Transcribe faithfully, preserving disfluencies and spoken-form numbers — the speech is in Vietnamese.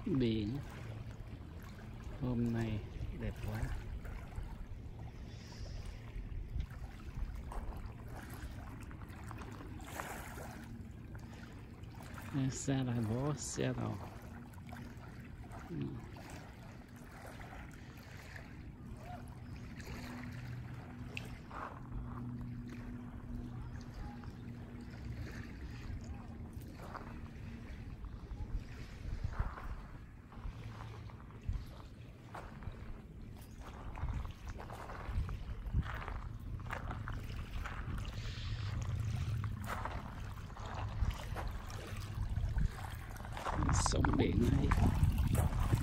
Biển hôm nay đẹp quá. Xa là bó xe đầu. Sóng biển này